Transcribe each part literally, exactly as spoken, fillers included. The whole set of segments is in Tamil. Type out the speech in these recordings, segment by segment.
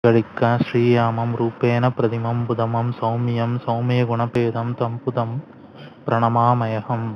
गणिका श्रीयामं रूपेण प्रतिमं बुधमं सौम्यं सौम्यगुणभेदं तं புதம் பிரணமாமயகம்.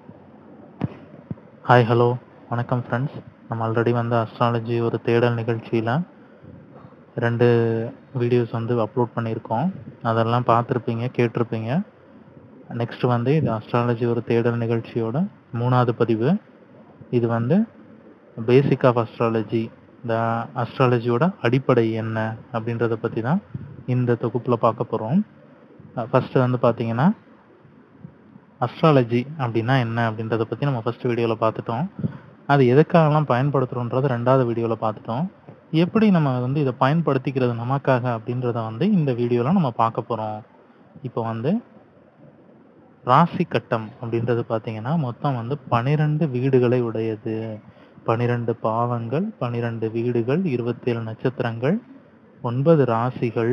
ஹாய் ஹலோ வணக்கம் ஃப்ரெண்ட்ஸ். நம்ம ஆல்ரெடி வந்து அஸ்ட்ராலஜி ஒரு தேடல் நிகழ்ச்சியில் ரெண்டு வீடியோஸ் வந்து அப்லோட் பண்ணியிருக்கோம். அதெல்லாம் பார்த்துருப்பீங்க, கேட்டிருப்பீங்க. நெக்ஸ்ட் வந்து இது அஸ்ட்ராலஜி ஒரு தேடல் நிகழ்ச்சியோட மூணாவது பதிவு. இது வந்து பேசிக் ஆஃப் அஸ்ட்ராலஜி, இந்த அஸ்ட்ராலஜியோட அடிப்படை என்ன அப்படின்றத பற்றி தான் இந்த தொகுப்பில் பார்க்க போகிறோம். ஃபஸ்ட்டு வந்து பார்த்தீங்கன்னா அஸ்ட்ராலஜி அப்படின்னா என்ன அப்படின்றத பற்றி நம்ம ஃபஸ்ட் வீடியோவில் பார்த்துட்டோம். அது எதுக்காகலாம் பயன்படுத்துகிறோன்றது ரெண்டாவது வீடியோவில் பார்த்துட்டோம். எப்படி நம்ம வந்து இதை பயன்படுத்திக்கிறது நமக்காக அப்படின்றத வந்து இந்த வீடியோவில் நம்ம பார்க்க போகிறோம். இப்போ வந்து ராசி கட்டம் அப்படின்றது பார்த்தீங்கன்னா மொத்தம் வந்து பன்னிரெண்டு வீடுகளை உடையது. பனிரெண்டு பாவங்கள், பனிரெண்டு வீடுகள், இருபத்தி ஏழு நட்சத்திரங்கள், ஒன்பது ராசிகள்,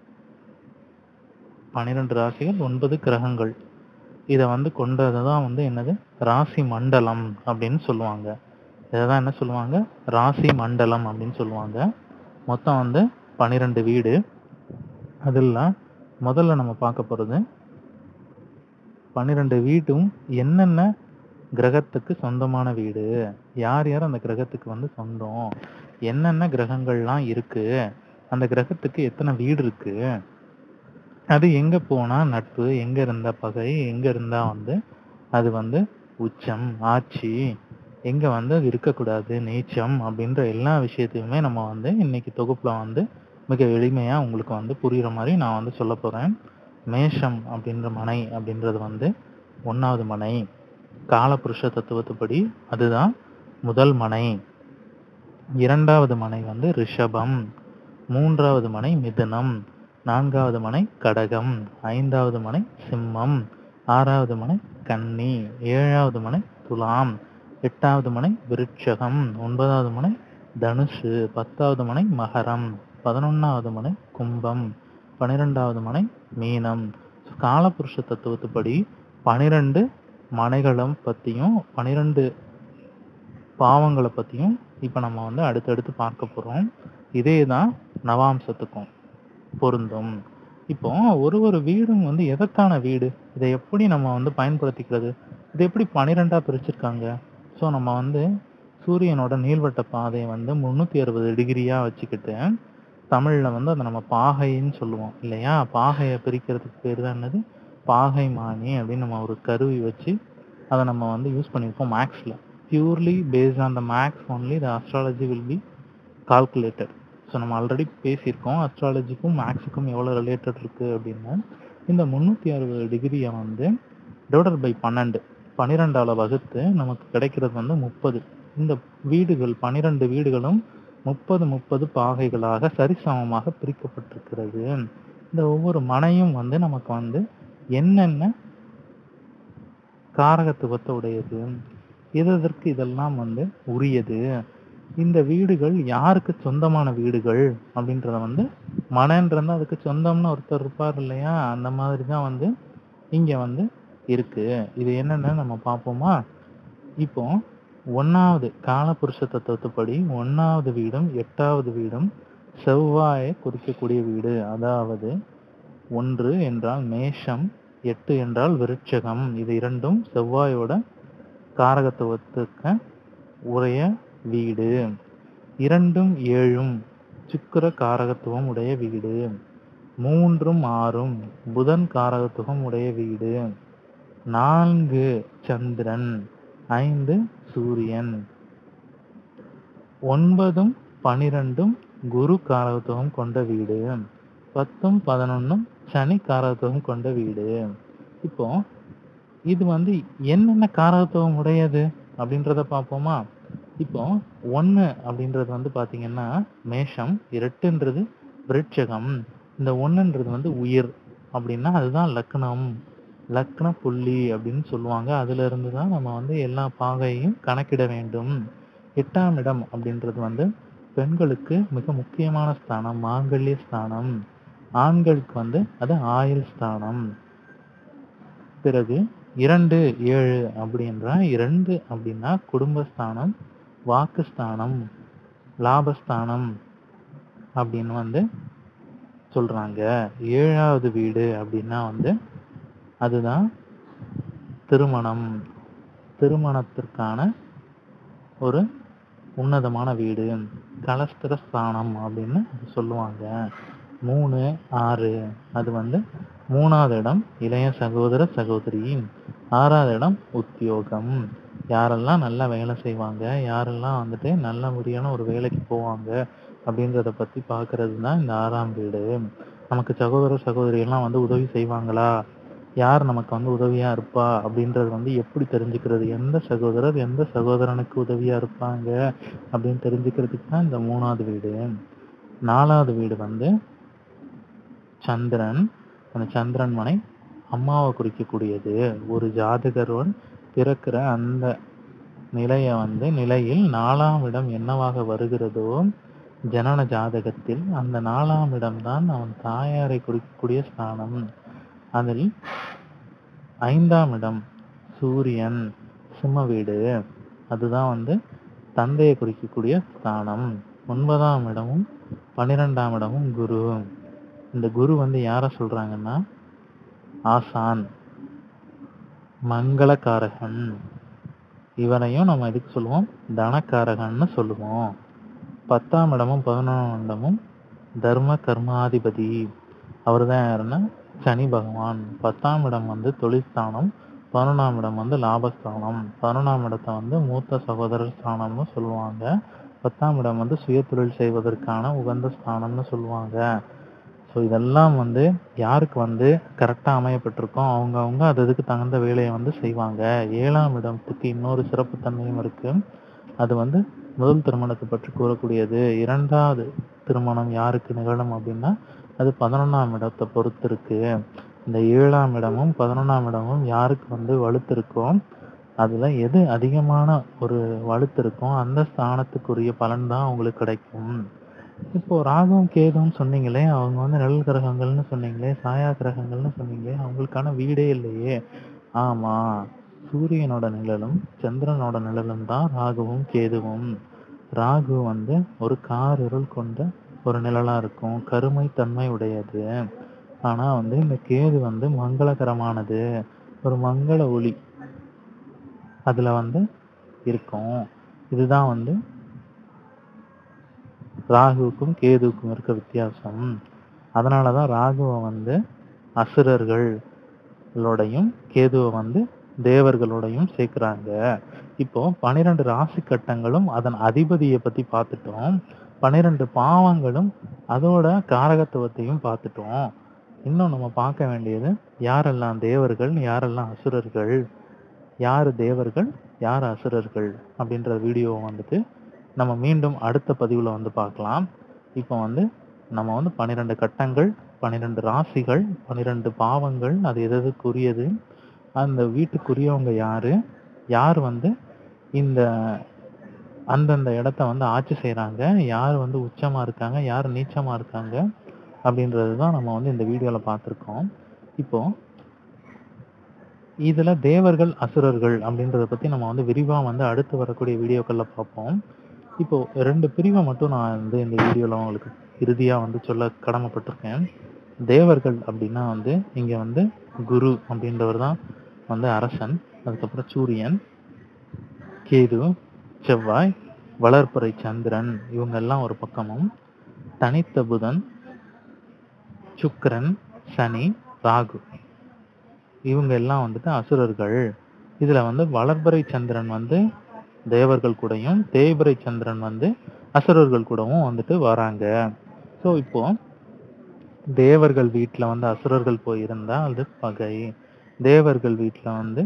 பனிரெண்டு ராசிகள், ஒன்பது கிரகங்கள். இதை வந்து கொண்டது தான் வந்து என்னது ராசி மண்டலம் அப்படின்னு சொல்லுவாங்க. இதை தான் என்ன சொல்லுவாங்க, ராசி மண்டலம் அப்படின்னு சொல்லுவாங்க. மொத்தம் வந்து பனிரெண்டு வீடு. அதில் முதல்ல நம்ம பார்க்க போகிறது பன்னிரெண்டு வீடும் என்னென்ன கிரகத்துக்கு சொந்தமான வீடு, யார் யார் அந்த கிரகத்துக்கு வந்து சொந்தம், என்னென்ன கிரகங்கள்லாம் இருக்கு, அந்த கிரகத்துக்கு எத்தனை வீடு இருக்கு, அது எங்கே போனால் நட்பு, எங்கே இருந்தால் பகை, எங்கே இருந்தால் வந்து அது வந்து உச்சம் ஆட்சி, எங்கே வந்து அது இருக்கக்கூடாது நீச்சம் அப்படின்ற எல்லா விஷயத்தையுமே நம்ம வந்து இன்னைக்கு தொகுப்பில் வந்து மிக எளிமையாக உங்களுக்கு வந்து புரிகிற மாதிரி நான் வந்து சொல்ல போகிறேன். மேஷம் அப்படின்ற மனை அப்படின்றது வந்து ஒன்றாவது மனை. காலபுருஷ தத்துவத்துப்படி அதுதான் முதல் மனை. இரண்டாவது மனை வந்து ரிஷபம், மூன்றாவது மனை மிதுனம், நான்காவது மனை கடகம், ஐந்தாவது மனை சிம்மம், ஆறாவது மனை கன்னி, ஏழாவது மனை துலாம், எட்டாவது மனை விருட்சகம், ஒன்பதாவது மனை தனுசு, பத்தாவது மனை மகரம், பதினொன்றாவது மனை கும்பம், பன்னிரெண்டாவது மனை மீனம். காலபுருஷ தத்துவத்துப்படி பனிரெண்டு மனைகளும் பற்றியும் பன்னிரெண்டு பாவங்களை பற்றியும் இப்போ நம்ம வந்து அடுத்தடுத்து பார்க்க போகிறோம். இதே தான் நவாம்சத்துக்கும் பொருந்தும். இப்போ ஒரு ஒரு வீடும் வந்து எதற்கான வீடு, இதை எப்படி நம்ம வந்து பயன்படுத்திக்கிறது, இதை எப்படி பன்னிரெண்டாக பிரிச்சிருக்காங்க. ஸோ நம்ம வந்து சூரியனோட நீள்வட்ட பாதையை வந்து முந்நூற்றி அறுபது டிகிரியாக வச்சுக்கிட்டு தமிழில் வந்து அதை நம்ம பாகைன்னு சொல்லுவோம் இல்லையா. பாகையை பிரிக்கிறதுக்கு பேர் தான் என்னது பாகை மானி அப்படின்னு நம்ம ஒரு கருவி வச்சு அதை நம்ம வந்து யூஸ் பண்ணியிருக்கோம் மேக்ஸில். Purely based on the maths only the astrology will be calculated. So நம்ம ஆல்ரெடி பேசியிருக்கோம் அஸ்ட்ராலஜிக்கும் மேக்ஸுக்கும் எவ்வளோ ரிலேட்டட் இருக்குது அப்படின்னு. இந்த முந்நூற்றி அறுபது டிகிரியை வந்து டிவைடட் பை பன்னெண்டு பன்னிரெண்டால் வகுத்து நமக்கு கிடைக்கிறது வந்து முப்பது. இந்த வீடுகள் பன்னிரெண்டு வீடுகளும் முப்பது முப்பது பாகைகளாக சரிசமமாக பிரிக்கப்பட்டிருக்கிறது. இந்த ஒவ்வொரு மனையும் வந்து நமக்கு வந்து என்னென்ன காரகத்துவத்தை உடையது, எதற்கு இதெல்லாம் வந்து உரியது, இந்த வீடுகள் யாருக்கு சொந்தமான வீடுகள் அப்படின்றத வந்து மனன்றது அதுக்கு சொந்தம்னு ஒருத்தர் இருப்பார் இல்லையா, அந்த மாதிரி தான் வந்து இங்கே வந்து இருக்கு. இது என்னென்னு நம்ம பார்ப்போமா. இப்போ ஒன்றாவது காலபுருஷ தத்துவத்துப்படி ஒன்றாவது வீடும் எட்டாவது வீடும் செவ்வாயை குறிக்கக்கூடிய வீடு. அதாவது ஒன்று என்றால் மேஷம், எட்டு என்றால் விருட்சகம். இது இரண்டும் செவ்வாயோட காரகத்துவத்துக்கு உடைய வீடு. இரண்டும் ஏழும் சுக்கிர காரகத்துவம் உடைய வீடு. மூன்றும் ஆறும் புதன் காரகத்துவம் உடைய வீடு. நான்கு சந்திரன், ஐந்து சூரியன், ஒன்பதும் பனிரெண்டும் குரு காரகத்துவம் கொண்ட வீடு. பத்தும் பதினொன்னும் சனி காரகத்துவம் கொண்ட வீடு. இப்போ இது வந்து என்னென்ன காரகத்துவம் உடையது அப்படின்றத பார்ப்போமா. இப்போ ஒன்று அப்படின்றது வந்து பார்த்தீங்கன்னா மேஷம், இரட்டுன்றது விருட்சகம், இந்த ஒன்றுன்றது வந்து உயிர் அப்படின்னா அதுதான் லக்னம், லக்ன புள்ளி அப்படின்னு சொல்லுவாங்க. அதுல இருந்து தான் நம்ம வந்து எல்லா பாகையையும் கணக்கிட வேண்டும். எட்டாம் இடம் அப்படின்றது வந்து பெண்களுக்கு மிக முக்கியமான ஸ்தானம், மாங்கல்ய ஸ்தானம். ஆண்களுக்கு வந்து அது ஆயுள் ஸ்தானம். பிறகு இரண்டு ஏழு அப்படின்றா இரண்டு அப்படின்னா குடும்பஸ்தானம், வாக்குஸ்தானம், லாபஸ்தானம் அப்படின்னு வந்து சொல்றாங்க. ஏழாவது வீடு அப்படின்னா வந்து அதுதான் திருமணம். திருமணத்திற்கான ஒரு உன்னதமான வீடு, கலஸ்திர ஸ்தானம் அப்படின்னு சொல்லுவாங்க. மூணு ஆறு அது வந்து மூணாவது இடம் இளைய சகோதர சகோதரி. ஆறாவது இடம் உத்தியோகம். யாரெல்லாம் நல்லா வேலை செய்வாங்க, யாரெல்லாம் வந்துட்டு நல்லபடியான ஒரு வேலைக்கு போவாங்க அப்படின்றத பத்தி பார்க்கறது தான் இந்த ஆறாம் வீடு. நமக்கு சகோதர சகோதரி எல்லாம் வந்து உதவி செய்வாங்களா, யார் நமக்கு வந்து உதவியா இருப்பா அப்படின்றது வந்து எப்படி தெரிஞ்சுக்கிறது, எந்த சகோதரர் எந்த சகோதரனுக்கு உதவியா இருப்பாங்க அப்படின்னு தெரிஞ்சுக்கிறதுக்கு தான் இந்த மூணாவது வீடு. நாலாவது வீடு வந்து சந்திரன். அந்த சந்திரன் மனை அம்மாவை குறிக்கக்கூடியது. ஒரு ஜாதகரோடு பிறக்கிற அந்த நிலைய வந்து நிலையில் நாலாம் இடம் என்னவாக வருகிறதோ ஜனன ஜாதகத்தில் அந்த நாலாம் இடம்தான் அவன் தாயாரை குறிக்கக்கூடிய ஸ்தானம். அதில் ஐந்தாம் இடம் சூரியன் சிம்ம வீடு, அதுதான் வந்து தந்தையை குறிக்கக்கூடிய ஸ்தானம். ஒன்பதாம் இடமும் பன்னிரெண்டாம் இடமும் குரு. இந்த குரு வந்து யாரை சொல்றாங்கன்னா ஆசான், மங்களகாரகன். இவனையும் நம்ம எதுக்கு சொல்லுவோம், தனக்காரகன்னு சொல்லுவோம். பத்தாம் இடமும் பதினொன்றாம் இடமும் தர்ம கர்மாதிபதி. அவர் தான் யாருன்னா சனி பகவான். பத்தாம் இடம் வந்து தொழில்ஸ்தானம், பதினொன்றாம் இடம் வந்து லாபஸ்தானம். பதினொன்றாம் இடத்தை வந்து மூத்த சகோதரர் ஸ்தானம்னு சொல்லுவாங்க. பத்தாம் இடம் வந்து சுய தொழில் செய்வதற்கான உகந்த ஸ்தானம்னு சொல்லுவாங்க. ஸோ இதெல்லாம் வந்து யாருக்கு வந்து கரெக்டாக அமையப்பட்டிருக்கோ அவங்கவுங்க அது அதுக்கு தகுந்த வேலையை வந்து செய்வாங்க. ஏழாம் இடத்துக்கு இன்னொரு சிறப்புத்தன்மையும் இருக்கு. அது வந்து முதல் திருமணத்தை பற்றி கூறக்கூடியது. இரண்டாவது திருமணம் யாருக்கு நிகழும் அப்படின்னா அது பதினொன்றாம் இடத்தை பொறுத்து இருக்கு. இந்த ஏழாம் இடமும் பதினொன்றாம் இடமும் யாருக்கு வந்து வலுத்து இருக்கோ அதுல எது அதிகமான ஒரு வலுத்து இருக்கோ அந்த ஸ்தானத்துக்குரிய பலன் தான் அவங்களுக்கு கிடைக்கும். இப்போ ராகுவும் கேதுவும் சொன்னீங்களே, அவங்க வந்து நிழல் கிரகங்கள்னு சொன்னீங்களே, சாயா கிரகங்கள்னு சொன்னீங்களே, அவங்களுக்கான வீடே இல்லையே. ஆமா, சூரியனோட நிழலும் சந்திரனோட நிழலும் தான் ராகுவும் கேதுவும். ராகு வந்து ஒரு காரிருள் கொண்ட ஒரு நிழலா இருக்கும், கருமை தன்மை உடையது. ஆனா வந்து இந்த கேது வந்து மங்களகரமானது, ஒரு மங்கள ஒளி அதுல வந்து இருக்கும். இதுதான் வந்து ராகுவுக்கும் கேதுவுக்கும் இருக்க வித்தியாசம். அதனாலதான் ராகுவை வந்து அசுரர்களோடையும் கேதுவை வந்து தேவர்களோடையும் சேர்க்கிறாங்க. இப்போ பனிரெண்டு ராசி கட்டங்களும் அதன் அதிபதியை பத்தி பார்த்துட்டோம். பனிரெண்டு பாவங்களும் அதோட காரகத்துவத்தையும் பார்த்துட்டோம். இன்னும் நம்ம பார்க்க வேண்டியது யாரெல்லாம் தேவர்கள், யாரெல்லாம் அசுரர்கள், யாரு தேவர்கள் யார் அசுரர்கள் அப்படின்ற வீடியோவை வந்துட்டு நம்ம மீண்டும் அடுத்த பதிவில் வந்து பார்க்கலாம். இப்போ வந்து நம்ம வந்து பன்னிரெண்டு கட்டங்கள், பன்னிரெண்டு ராசிகள், பன்னிரெண்டு பாவங்கள், அது எது எதுக்குரியது, அந்த வீட்டுக்குரியவங்க யாரு, யார் வந்து இந்த அந்தந்த இடத்த வந்து ஆட்சி செய்கிறாங்க, யார் வந்து உச்சமாக இருக்காங்க, யார் நீச்சமாக இருக்காங்க அப்படின்றது தான் நம்ம வந்து இந்த வீடியோவில் பார்த்துருக்கோம். இப்போ இதில் தேவர்கள் அசுரர்கள் அப்படின்றத பற்றி நம்ம வந்து விரிவாக வந்து அடுத்து வரக்கூடிய வீடியோக்களில் பார்ப்போம். இப்போ ரெண்டு பிரிவை மட்டும் நான் வந்து இந்த வீடியோவில் உங்களுக்கு இறுதியாக வந்து சொல்ல கடமைப்பட்டிருக்கேன். தேவர்கள் அப்படின்னா வந்து இங்கே வந்து குரு அப்படின்றவர் தான் வந்து அரசன். அதுக்கப்புறம் சூரியன், கேது, செவ்வாய், வளர்ப்பறை சந்திரன், இவங்க எல்லாம் ஒரு பக்கமும், தனித்த புதன், சுக்கிரன், சனி, ராகு, இவங்க எல்லாம் வந்துட்டு அசுரர்கள். இதுல வந்து வளர்ப்பறை சந்திரன் வந்து தேவர்கள் கூடயும், தேய்பிறை சந்திரன் வந்து அசுரர்கள் கூடவும் வந்துட்டு வராங்க. ஸோ இப்போ தேவர்கள் வீட்டில் வந்து அசுரர்கள் போயிருந்தா அது பகை, தேவர்கள் வீட்டில் வந்து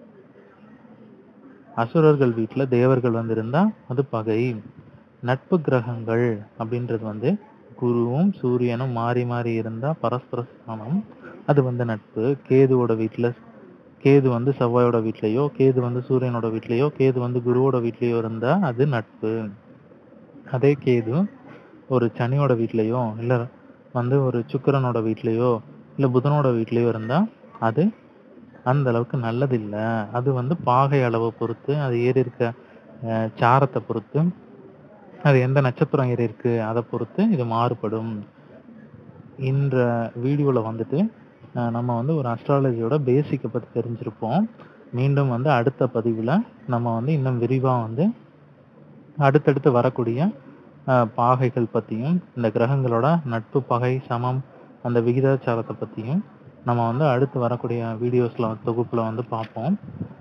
அசுரர்கள் வீட்டில் தேவர்கள் வந்து இருந்தா அது பகை. நட்பு கிரகங்கள் அப்படின்றது வந்து குருவும் சூரியனும் மாறி மாறி இருந்தா பரஸ்பர ஸ்தானம், அது வந்து நட்பு. கேதுவோட வீட்டில் கேது வந்து செவ்வாயோட வீட்லையோ, கேது வந்து சூரியனோட வீட்லையோ, கேது வந்து குருவோட வீட்லையோ இருந்தா அது நட்பு. அதே கேது ஒரு சனியோட வீட்லையோ, இல்லை வந்து ஒரு சுக்கிரனோட வீட்லையோ, இல்லை புதனோட வீட்லையோ இருந்தா அது அந்த அளவுக்கு நல்லது இல்லை. அது வந்து பாகை அளவை பொறுத்து, அது ஏறி இருக்க சாரத்தை பொறுத்து அது எந்த நட்சத்திரம் ஏறி இருக்கு அதை பொறுத்து இது மாறுபடும். இந்த வீடியோவில் வந்துட்டு நம்ம வந்து ஒரு அஸ்ட்ராலஜியோட பேசிக்கை பற்றி தெரிஞ்சிருப்போம். மீண்டும் வந்து அடுத்த பதிவில் நம்ம வந்து இன்னும் விரிவாக வந்து அடுத்தடுத்து வரக்கூடிய பாகைகள் பற்றியும் இந்த கிரகங்களோட நட்பு பகை சமம் அந்த விகிதாச்சாரத்தை பற்றியும் நம்ம வந்து அடுத்து வரக்கூடிய வீடியோஸில் தொகுப்பில் வந்து பார்ப்போம்.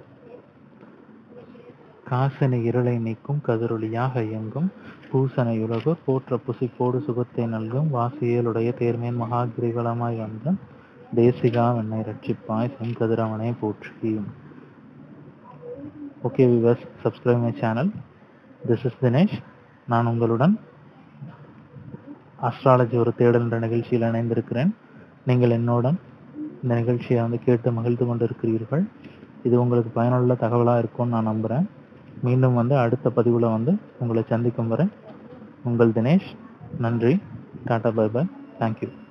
காசனை இருளை நீக்கும் கதிரொலியாக இயங்கும் பூசனை உலகு போற்ற புசிப்போடு சுகத்தை நல்கும் வாசியலுடைய தேர்மேன் மகா கிரிவலமாய் வந்த தேசிகா வெண்ணை ரட்சிப்பாய் செங்கதிரவனை போற்றி. Okay viewers, subscribe my channel. This is Dinesh. நான் உங்களுடன் அஸ்ட்ராலஜி ஒரு தேடல் என்ற நிகழ்ச்சியில் இணைந்திருக்கிறேன். நீங்கள் என்னுடன் இந்த நிகழ்ச்சியை வந்து கேட்டு மகிழ்ந்து கொண்டு இருக்கிறீர்கள். இது உங்களுக்கு பயனுள்ள தகவலாக இருக்கும்னு நான் நம்புகிறேன். மீண்டும் வந்து அடுத்த பதிவில் வந்து உங்களை சந்திக்கும் வரை உங்கள் தினேஷ். நன்றி. Tata, bye bye. தேங்க்யூ.